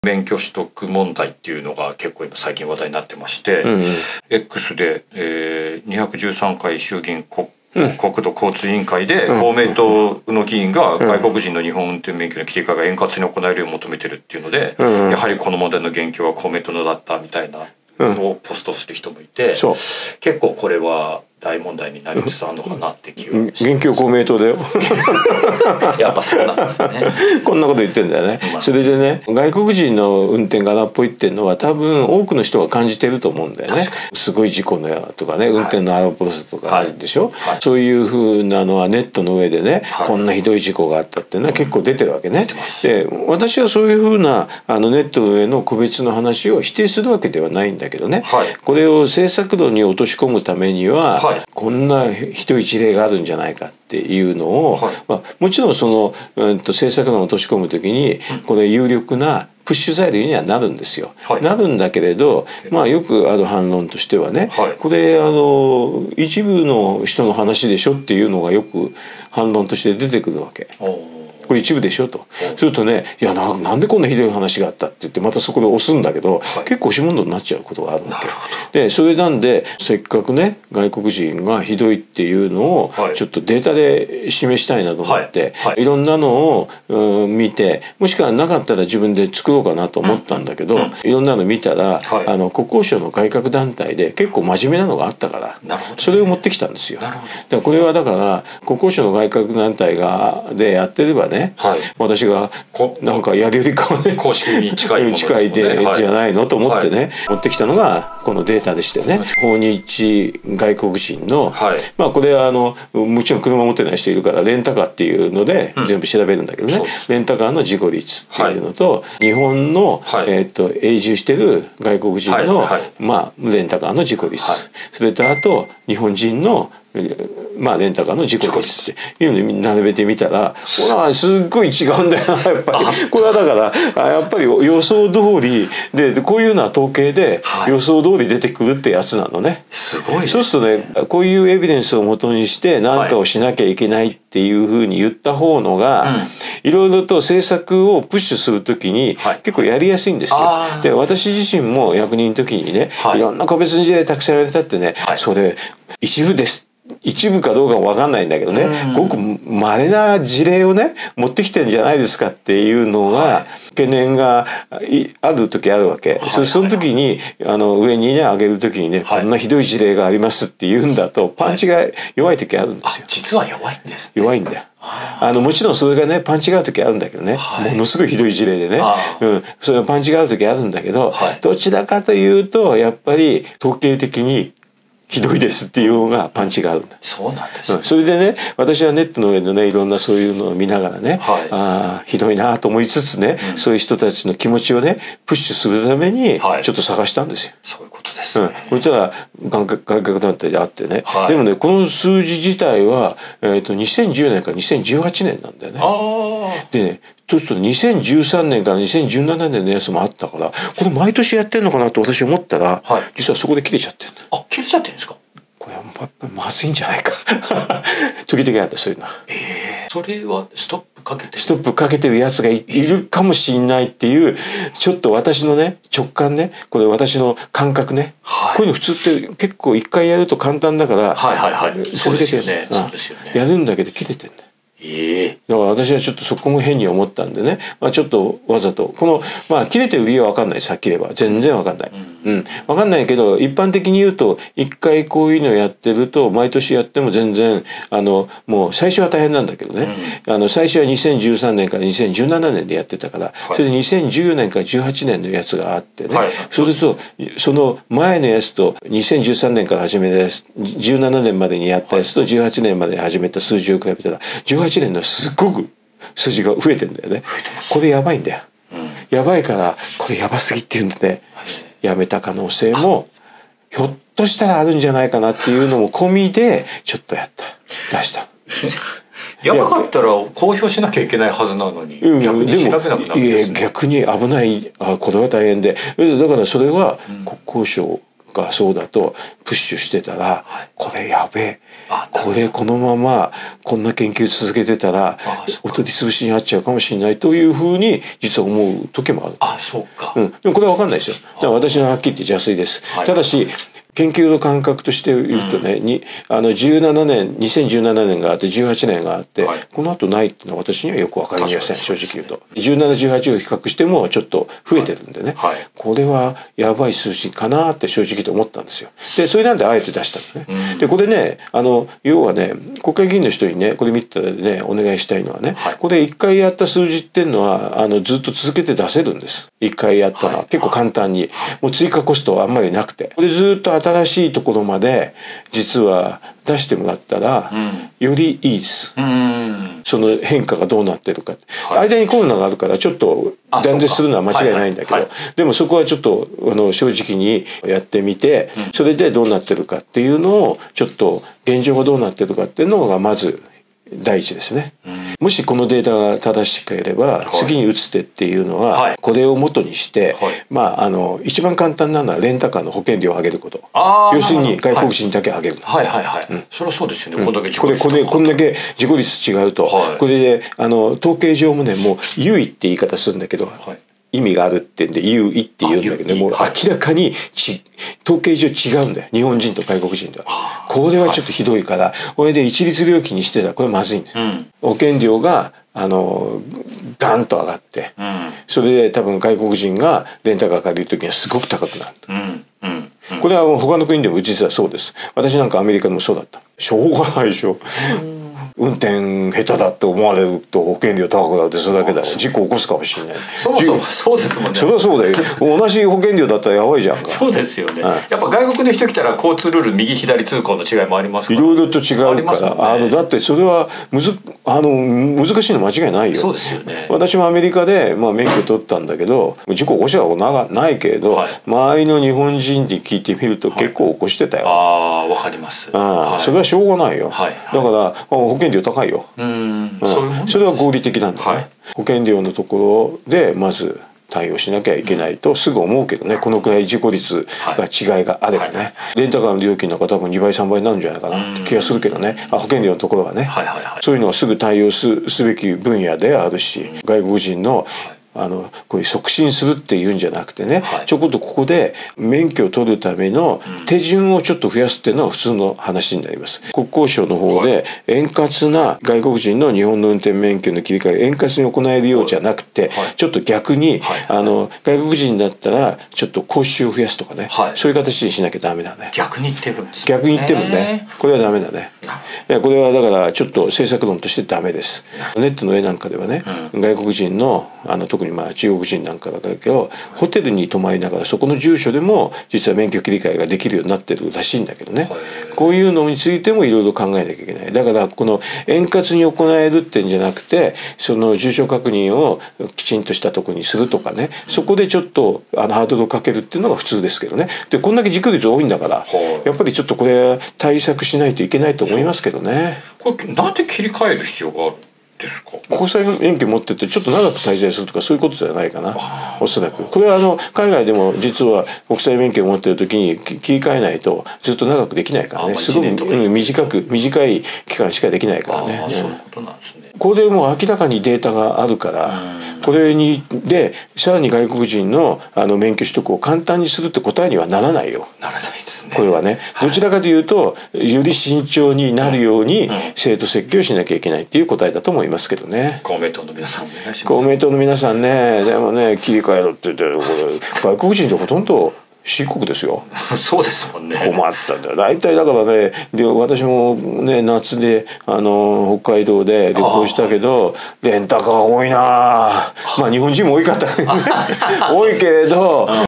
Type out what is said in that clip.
免許取得問題っていうのが結構今最近話題になってまして、X で、213回衆議院国土交通委員会で公明党の議員が外国人の日本運転免許の切り替えが円滑に行えるよう求めてるっていうので、やはりこの問題の元凶は公明党のだったみたいなのをポストする人もいて、結構これは大問題になりつつあるのかなって気がします。 元凶公明党だよやっぱそうなんですねこんなこと言ってんだよね。それでね、外国人の運転が荒っぽいっていうのは多分多くの人が感じてると思うんだよね。すごい事故のとかね、運転の荒っぽさとかあるでしょ、そういうふうなのはネットの上でね、こんなひどい事故があったっていうのは結構出てるわけね。で、私はそういうふうなネットの上の個別の話を否定するわけではないんだけどね、これを政策論に落とし込むためには、こんなひどい事例があるんじゃないかっていうのを、もちろんその、政策論を落とし込むときにこれ有力なプッシュ材料にはなるんですよ。なるんだけれど、よくある反論としてはね、これ一部の人の話でしょっていうのがよく反論として出てくるわけ。これ一部でしょと。するとね、いやなんでこんなひどい話があったって言ってまたそこで押すんだけど、結構押し問答になっちゃうことがあるわけで、それなんでせっかくね外国人がひどいっていうのをちょっとデータで示したいなと思って、いろんなのを見て、もしくはなかったら自分で作ろうかなと思ったんだけど、いろんなの見たら、国交省の改革団体で結構真面目なのがあったからそれを持ってきたんですよ。だからこれはだから国交省の改革団体でやってればね、私がなんかやるよりかはね公式に近いものですもんね、 でじゃないのと思ってね、持ってきたのがこのデータでしてね、訪日外国人の、これはもちろん車持ってない人いるからレンタカーっていうので全部調べるんだけどね、レンタカーの事故率っていうのと、日本の永住してる外国人のレンタカーの事故率、それとあと日本人のレンタカーの事故率っていうのに並べてみたら、ほらすっごい違うんだよなやっぱり。これはだからやっぱり予想通りで、こういうのは統計で予想通り出てくるってやつなのね。 すごいね。 そうするとね、こういうエビデンスをもとにして何かをしなきゃいけないっていうふうに言った方のが、いろいろと政策をプッシュするときに結構やりやすいんですよ。で、私自身も役人の時にね、いろんな個別の事例たくさん言われたってね、それ一部です一部かどうかも分かんないんだけどね、ごく稀な事例をね持ってきてるんじゃないですかっていうのが懸念がある時あるわけ。その時に上にね上げる時にね、こんなひどい事例がありますって言うんだとパンチが弱い時あるんですよ。 実は弱いんですね。 弱いんだよ。もちろんそれがねパンチがある時あるんだけどね、ものすごいひどい事例でね、それがパンチがある時あるんだけど、どちらかというとやっぱり統計的にひどいですっていうのがパンチがあるんだ。 そうなんですね。 それでね、私はネットの上でねいろんなそういうのを見ながらね、ひどいなと思いつつね、そういう人たちの気持ちをねプッシュするためにちょっと探したんですよ。 そういうことですね。 そしたら外国団体であってね、でもねこの数字自体は2010年から2018年なんだよね。でね、そうすると2013年から2017年のやつもあったから、これ毎年やってんのかなと私思ったら、実はそこで切れちゃってるんだ。 切れちゃってるんですか。 これはまずいんじゃないか時々あったそういうの。 それはストップかけてるやつがいるかもしれないっていう、ちょっと私のね直感ね、これ私の感覚ね、こういうの普通って結構一回やると簡単だから続けてやるんだけど切れてんだよ。だから私はちょっとそこも変に思ったんでね、ちょっとわざとこの切れてる理由は分かんない。さっき言えば全然分かんない、分かんないけど、一般的に言うと一回こういうのやってると毎年やっても全然もう最初は大変なんだけどね、最初は2013年から2017年でやってたから、それで2014年から18年のやつがあってね、それとその前のやつと2013年から始めたやつ、17年までにやったやつと18年までに始めた数字を比べたら18年のすっごく数字が増えてんだよね。これやばいんだよ、やばいからこれやばすぎっていうんでね、やめた可能性もひょっとしたらあるんじゃないかなっていうのも込みでちょっと出したやばかったら公表しなきゃいけないはずなのに、逆に調べなくなるんですね。 逆に危ない。これは大変で、だからそれは国交省がそうだとプッシュしてたら、これやべえ、 これこのままこんな研究続けてたらお取り潰しにあっちゃうかもしれないというふうに実は思う時もある。 そうか。 でもこれは分かんないですよ。だから私のはっきり言って邪推です。ただし研究の感覚として言うとね、2017年があって18年があって、この後ないっていうのは私にはよく分かりません、正直言うと。17、18を比較してもちょっと増えてるんでね、これはやばい数字かなって正直と思ったんですよ。でそれなんであえて出したのね。でこれね要はね国会議員の人にねこれ見てたらねお願いしたいのはね、これ1回やった数字っていうのはずっと続けて出せるんです。1回やったのは結構簡単に、もう追加コストはあんまりなくて、これずっと新しいところまで実は出してもらったらよりいいです。その変化がどうなってるか、間にコロナがあるからちょっと断絶するのは間違いないんだけど、でもそこはちょっと正直にやってみて、それでどうなってるかっていうのをちょっと現状がどうなってるかっていうのがまず第一ですね。もしこのデータが正しければ次に打つ手っていうのはこれを元にして一番簡単なのはレンタカーの保険料を上げること。要するに外国人だけ上げる。 それはそうですよね。こんだけこんだけ事故率違うと、これで統計上もねもう優位って言い方するんだけど、意味があるってんで優位って言うんだけども、明らかに統計上違うんだよ、日本人と外国人では。これはちょっとひどいから、これで一律料金にしてたらこれまずいんですよ。保険料がガンと上がって、それで多分外国人がレンタカー借りる時にはすごく高くなる。これは他の国でも実はそうです。私なんかアメリカでもそうだった。しょうがないでしょ。運転下手だって思われると保険料高くなってそれだけだよ。事故起こすかもしれない。 そもそもそうですもんね。 そりゃそうだよ。同じ保険料だったらやばいじゃんか。 そうですよね。やっぱ外国の人来たら交通ルール右左通行の違いもありますから。 いろいろと違うからだってそれは難しいの間違いないよ。 そうですよね。 私もアメリカで免許取ったんだけど事故起こしたことないけれど、周りの日本人に聞いてみると結構起こしてたよ。 わかります。 それはしょうがないよ。だから保険料高いよ。それは合理的なんだね。保険料のところでまず対応しなきゃいけないとすぐ思うけどね、このくらい事故率が違いがあればね、レンタカーの料金なんか多分2倍3倍になるんじゃないかなって気がするけどね、保険料のところはね、そういうのはすぐ対応すべき分野であるし、外国人のこういう促進するっていうんじゃなくてね、ちょこっとここで免許を取るための手順をちょっと増やすっていうのは普通の話になります。国交省の方で円滑な外国人の日本の運転免許の切り替え円滑に行えるようじゃなくて、ちょっと逆に外国人だったらちょっと講習を増やすとかね、そういう形にしなきゃダメだね。 逆に言ってるんですね。 逆に言ってもね、これはダメだね。これはだからちょっと政策論としてダメです。ネットの絵なんかではね、外国人の特に中国人なんかだけどホテルに泊まりながらそこの住所でも実は免許切り替えができるようになってるらしいんだけどね、こういうのについてもいろいろ考えなきゃいけない。だからこの円滑に行えるってんじゃなくて、その住所確認をきちんとしたところにするとかね、そこでちょっとハードルをかけるっていうのが普通ですけどね。でこんだけ事故率多いんだからやっぱりちょっとこれ対策しないといけないと思いますけどね。 これなんで切り替える必要があるですか。 国際免許持っててちょっと長く滞在するとかそういうことじゃないかな、おそらく。これは海外でも実は国際免許を持ってる時に切り替えないとずっと長くできないからね、すごく短い期間しかできないからね。 そういうことなんですね。 これもう明らかにデータがあるから、これでさらに外国人の免許取得を簡単にするって答えにはならないよ。 ならないですね。 これはね、どちらかというとより慎重になるように制度設計をしなきゃいけないっていう答えだと思いますけどね。 公明党の皆さんお願いします。 公明党の皆さんね、でもね切り替えろって言ってこれ外国人でほとんど深刻ですよ。 そうですもんね。 困ったんだよ。大体だからね、私もね夏で北海道で旅行したけどレンタカー多いな。日本人も多かった多いけれど